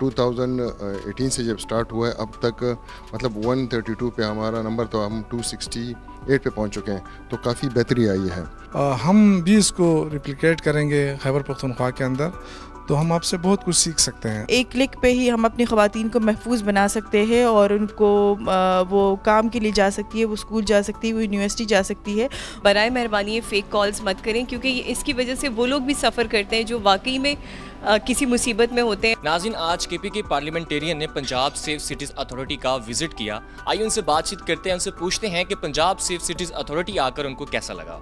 2018 से जब स्टार्ट हुआ है अब तक मतलब 132 पे हमारा नंबर, तो हम 268 पे पहुंच चुके हैं, तो काफ़ी बेहतरी आई है। हम भी इसको रिप्लिकेट करेंगे खैबर पख्तूनख्वा के अंदर, तो हम आपसे बहुत कुछ सीख सकते हैं। एक क्लिक पे ही हम अपनी ख़वातीन को महफूज बना सकते हैं और उनको वो काम के लिए जा सकती है, वो स्कूल जा सकती है, वो यूनिवर्सिटी जा सकती है। बराए मेहरबानी ये फ़ेक कॉल्स मत करें, क्योंकि इसकी वजह से वो लोग भी सफ़र करते हैं जो वाकई में किसी मुसीबत में होते हैं। नाज़रीन, आज केपी के पार्लियामेंटेरियन ने पंजाब सेफ सिटीज़ अथॉरिटी का विजिट किया। आइए उनसे बातचीत करते हैं, उनसे पूछते हैं कि पंजाब सेफ सिटीज़ अथॉरिटी आकर उनको कैसा लगा।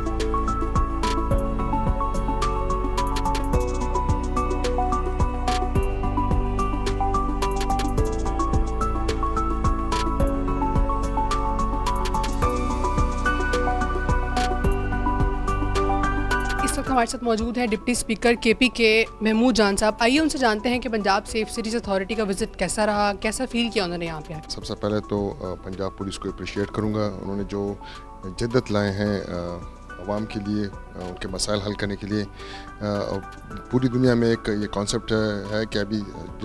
हमारे साथ मौजूद हैं डिप्टी स्पीकर केपी के महमूद जान साहब। आइए उनसे जानते हैं कि पंजाब सेफ सिटीज़ अथॉरिटी का विजिट कैसा रहा, कैसा फील किया उन्होंने यहाँ पे। सबसे पहले तो पंजाब पुलिस को अप्रिशिएट करूँगा, उन्होंने जो जिद्दत लाए हैं आवाम के लिए, उनके मसाइल हल करने के लिए। पूरी दुनिया में एक ये कॉन्सेप्ट है कि अभी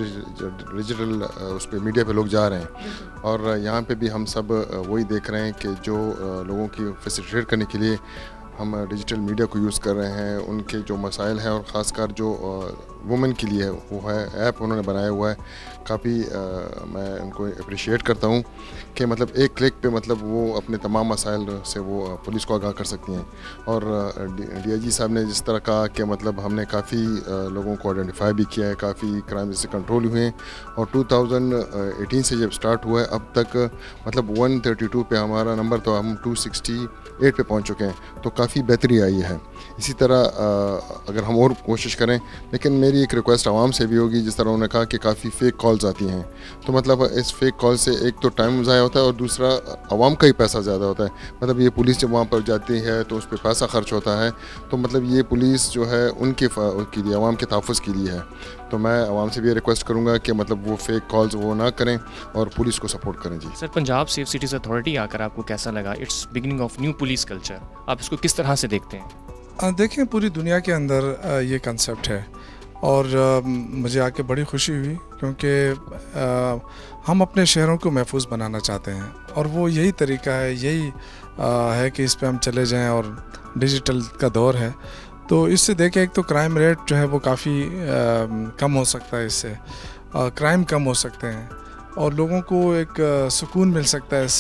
डिजिटल उस पर मीडिया पे लोग जा रहे हैं, और यहाँ पे भी हम सब वही देख रहे हैं कि जो लोगों की फैसिलिटेट करने के लिए हम डिजिटल मीडिया को यूज़ कर रहे हैं, उनके जो मसाइल हैं, और ख़ासकर जो वुमेन के लिए है वो है ऐप उन्होंने बनाया हुआ है। काफ़ी मैं उनको अप्रिशिएट करता हूँ कि मतलब एक क्लिक पे मतलब वो अपने तमाम मसाइल से वो पुलिस को आगाह कर सकती हैं। और डीआईजी साहब ने जिस तरह कहा कि मतलब हमने काफ़ी लोगों को आइडेंटिफाई भी किया है, काफ़ी क्राइम जैसे कंट्रोल हुए हैं, और 2018 से जब स्टार्ट हुआ है अब तक मतलब 132 पे हमारा नंबर, तो हम 268 पे पहुँच चुके हैं, तो काफ़ी बेहतरी आई है। इसी तरह अगर हम और कोशिश करें, लेकिन मेरी एक रिक्वेस्ट आवाम से भी होगी, जिस तरह उन्होंने कहा कि काफ़ी फ़ेक कॉल्स आती हैं, तो मतलब इस फेक कॉल से एक तो टाइम ज़ाया होता है और दूसरा आवाम का ही पैसा ज़्यादा होता है। मतलब ये पुलिस जब वहाँ पर जाती है तो उस पर पैसा खर्च होता है, तो मतलब ये पुलिस जो है उनके लिए, आवाम के तहफ़्फ़ुज़ के लिए है। तो मैं आवाम से भी रिक्वेस्ट करूँगा कि मतलब वो फेक कॉल्स वो ना करें और पुलिस को सपोर्ट करें। जी sir, Punjab safe cities authority आकर आपको कैसा लगा? It's beginning of new police culture, आप इसको किस तरह से देखते हैं? देखें, पूरी दुनिया के अंदर ये कंसेप्ट है, और मुझे आके बड़ी खुशी हुई, क्योंकि हम अपने शहरों को महफूज बनाना चाहते हैं, और वो यही तरीका है, यही है कि इस पे हम चले जाएं, और डिजिटल का दौर है, तो इससे देखें एक तो क्राइम रेट जो है वो काफ़ी कम हो सकता है, इससे क्राइम कम हो सकते हैं, और लोगों को एक सुकून मिल सकता है,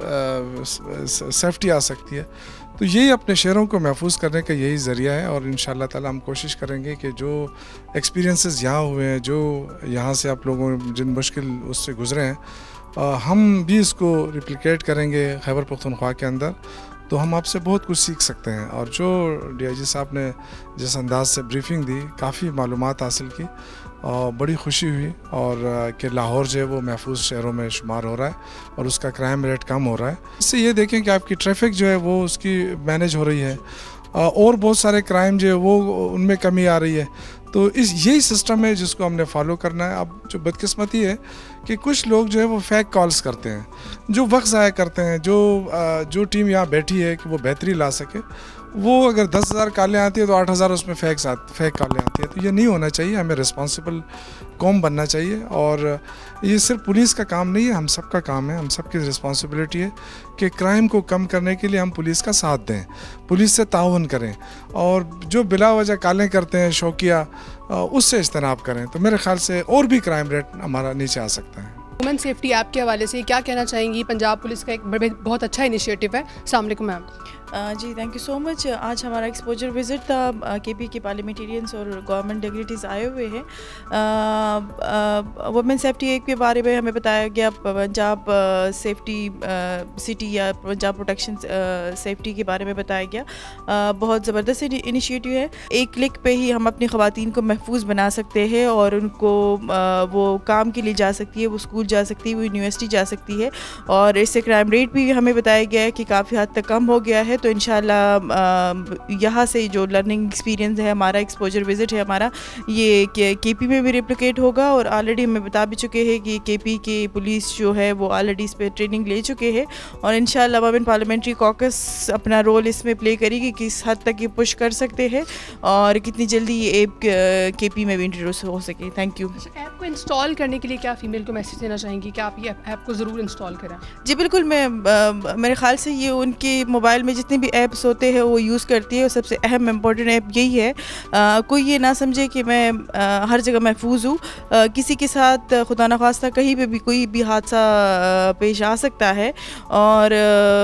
सेफ्टी आ सकती है। तो यही अपने शहरों को महफूज करने का यही ज़रिया है, और इंशाअल्लाह ताला हम कोशिश करेंगे कि जो एक्सपीरियंसेस यहाँ हुए हैं, जो यहाँ से आप लोगों जिन मुश्किल उससे गुज़रे हैं, हम भी इसको रिप्लिकेट करेंगे खैबर पख्तूनख्वा के अंदर, तो हम आपसे बहुत कुछ सीख सकते हैं। और जो डीआईजी साहब ने जिस अंदाज से ब्रीफिंग दी, काफ़ी मालूमात हासिल की, और बड़ी खुशी हुई, और कि लाहौर जो है वो महफूज शहरों में शुमार हो रहा है, और उसका क्राइम रेट कम हो रहा है। इससे ये देखें कि आपकी ट्रैफिक जो है वो उसकी मैनेज हो रही है, और बहुत सारे क्राइम जो है वो उनमें कमी आ रही है। तो यही सिस्टम है जिसको हमने फॉलो करना है। अब जो बदकिस्मती है कि कुछ लोग जो है वो फेक कॉल्स करते हैं, जो वक्त ज़ाया करते हैं, जो टीम यहाँ बैठी है कि वो बेहतरी ला सके, वो अगर 10,000 कॉलें आती है तो 8,000 उसमें फेक कॉलें आती है। तो ये नहीं होना चाहिए, हमें रिस्पॉन्सिबल कौम बनना चाहिए, और ये सिर्फ पुलिस का काम नहीं है, हम सब का काम है, हम सब की रिस्पॉन्सिबिलिटी है कि क्राइम को कम करने के लिए हम पुलिस का साथ दें, पुलिस से ताउन करें, और जो बिला वजह कॉलें करते हैं शौकिया, उससे इज्तनाब करें, तो मेरे ख्याल से और भी क्राइम रेट हमारा नीचे आ सकता है। वुमेन सेफ्टी ऐप के हवाले से क्या कहना चाहेंगी? पंजाब पुलिस का एक बहुत अच्छा इनिशिएटिव है। अस्सलाम वालेकुम मैम। जी थैंक यू सो मच। आज हमारा एक्सपोजर विज़िट था, केपी के पार्लियामेंटेरियंस और गवर्नमेंट डिग्निटरीज आए हुए हैं। वुमेन सेफ्टी एक्ट के बारे में हमें बताया गया, पंजाब सेफ्टी सिटी या पंजाब प्रोटेक्शन सेफ्टी के बारे में बताया गया। बहुत ज़बरदस्त इनिशिएटिव है। एक क्लिक पे ही हम अपनी ख़वातीन को महफूज बना सकते हैं, और उनको वो काम के लिए जा सकती है, वो स्कूल जा सकती है, वो यूनिवर्सिटी जा सकती है, और इससे क्राइम रेट भी हमें बताया गया है कि काफ़ी हद तक कम हो गया है। तो इंशाल्लाह यहाँ से जो लर्निंग एक्सपीरियंस है हमारा, एक्सपोजर विज़िट है हमारा, ये केपी में भी रेप्लिकेट होगा। और ऑलरेडी हमें बता भी चुके हैं कि केपी के पुलिस जो है वो ऑलरेडी इस पर ट्रेनिंग ले चुके हैं और इंशाल्लाह वुमेन पार्लियामेंट्री कॉकस अपना रोल इसमें प्ले करेगी, किस हद तक ये पुश कर सकते हैं और कितनी जल्दी ये ऐप केपी में भी इंट्रोड्यूस हो सके। Thank you. ऐप को इंस्टॉल करने के लिए क्या फ़ीमेल को मैसेज देना चाहेंगी कि आप ये ऐप को ज़रूर इंस्टॉल करें? जी बिल्कुल, मेरे ख्याल से ये उनके मोबाइल में जितने भी ऐप्स होते हैं वो यूज़ करती है और सबसे अहम इम्पॉर्टेंट ऐप यही है। कोई ये ना समझे कि मैं हर जगह महफूज हूँ, किसी के साथ खुदा न खास्ता कहीं पे भी कोई भी हादसा पेश आ सकता है और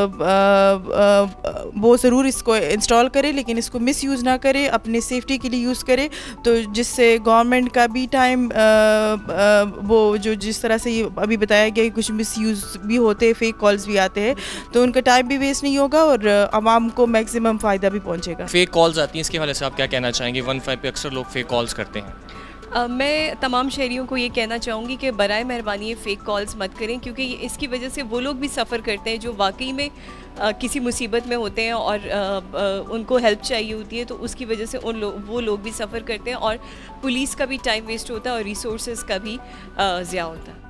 वो ज़रूर इसको इंस्टॉल करे, लेकिन इसको मिस यूज़ ना करे, अपने सेफ्टी के लिए यूज़ करे, तो जिससे गवर्नमेंट का भी टाइम वो जो जिस तरह से ये अभी बताया गया कि कुछ मिस यूज़ भी होते हैं, फेक कॉल्स भी आते हैं, तो उनका टाइम भी वेस्ट नहीं होगा और आवाम को मैक्सिमम फ़ायदा भी पहुंचेगा। फेक कॉल्स आती हैं, इसके हवाले से आप क्या कहना चाहेंगे? 15 पे अक्सर लोग फेक कॉल्स करते हैं। मैं तमाम शहरियों को ये कहना चाहूँगी कि बराए मेहरबानी ये फ़ेक कॉल्स मत करें, क्योंकि इसकी वजह से वो लोग भी सफ़र करते हैं जो वाकई में किसी मुसीबत में होते हैं और उनको हेल्प चाहिए होती है, तो उसकी वजह से वो लोग भी सफ़र करते हैं और पुलिस का भी टाइम वेस्ट होता है और रिसोर्सेज का भी ज़्या होता है।